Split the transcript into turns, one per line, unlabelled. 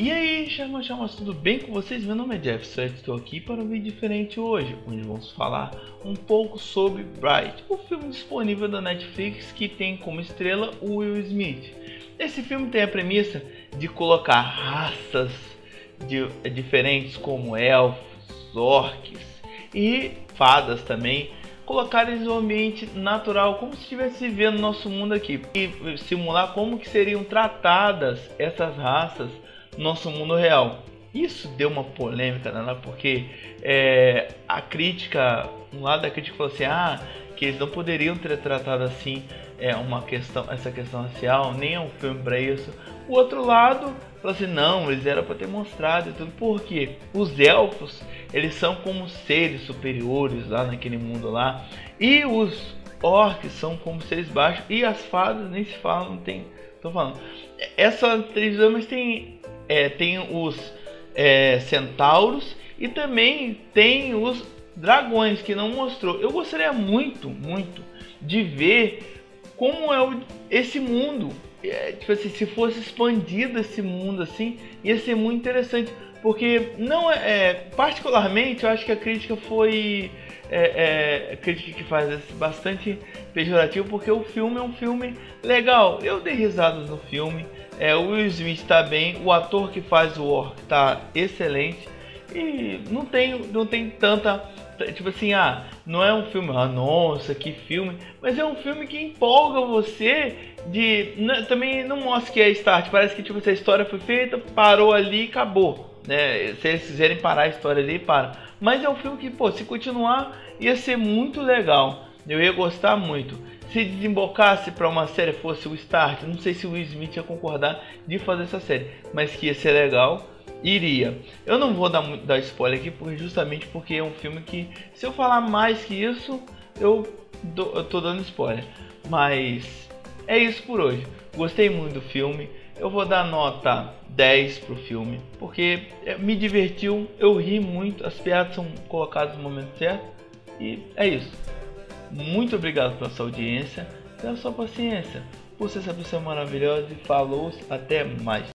E aí, chamas, tudo bem com vocês? Meu nome é Jeff, estou aqui para um vídeo diferente hoje, onde vamos falar um pouco sobre Bright, o filme disponível da Netflix que tem como estrela o Will Smith. Esse filme tem a premissa de colocar raças diferentes como elfos, orcs e fadas também, colocar eles no ambiente natural, como se estivesse vivendo no nosso mundo aqui, e simular como que seriam tratadas essas raças no nosso mundo real. Isso deu uma polêmica, né? Porque a crítica, um lado da crítica falou assim, que eles não poderiam ter tratado assim essa questão racial, nem é um filme para isso. O outro lado falou assim, não, eles eram para ter mostrado e tudo, porque os elfos, eles são como seres superiores lá naquele mundo lá, e os orcs são como seres baixos, e as fadas nem se falam, não tem, tô falando. Essa televisão, mas tem os centauros e também tem os dragões, que não mostrou. Eu gostaria muito de ver como é esse mundo. Tipo assim, se fosse expandido esse mundo assim, ia ser muito interessante. Porque não particularmente, eu acho que a crítica foi a crítica que faz bastante pejorativo, porque o filme é um filme legal. Eu dei risadas no filme. O Will Smith está bem, o ator que faz o Orc está excelente e não tem tanta, tipo assim, não é um filme, nossa, que filme, mas é um filme que empolga você também não mostra que é start, parece que tipo, essa história foi feita, parou ali e acabou, né? Se eles quiserem parar a história ali, para. Mas é um filme que, pô, se continuar ia ser muito legal, eu ia gostar muito. Se desembocasse para uma série, fosse o Start, não sei se o Will Smith ia concordar de fazer essa série, mas que ia ser legal, iria. Eu não vou dar spoiler aqui, justamente porque é um filme que, se eu falar mais que isso, eu tô dando spoiler. Mas é isso por hoje. Gostei muito do filme. Eu vou dar nota 10 pro filme, porque me divertiu, eu ri muito, as piadas são colocadas no momento certo, e é isso. Muito obrigado pela sua audiência, pela sua paciência, por ser essa pessoa maravilhosa, e falou, até mais.